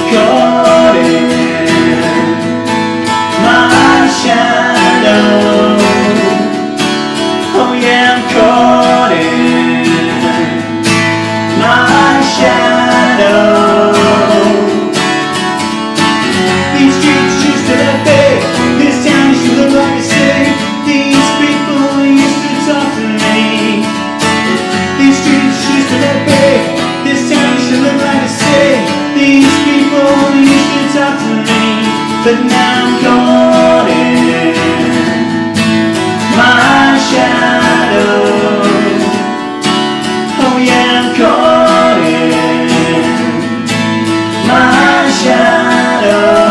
caught in my shadow. Oh yeah, I'm caught in my shadow. These streets used to look big, this town used to look like a city. These people used to talk to me. These streets used to look big, this town used to look like a city. These people used to talk to me, but now I'm caught in my shadow. Oh yeah, I'm caught in my shadow.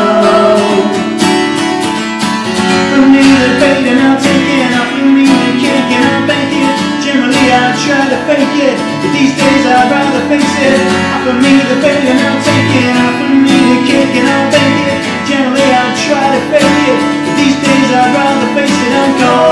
From me the bait and I'll take it, off from me the cake and I'll bake it. Generally I try to fake it, but these days I'd rather face it. Off from me the bait and I'll take it, off from me the cake and I'll bake it. Generally I try to fake it, but these days I'd rather face it. I'm caught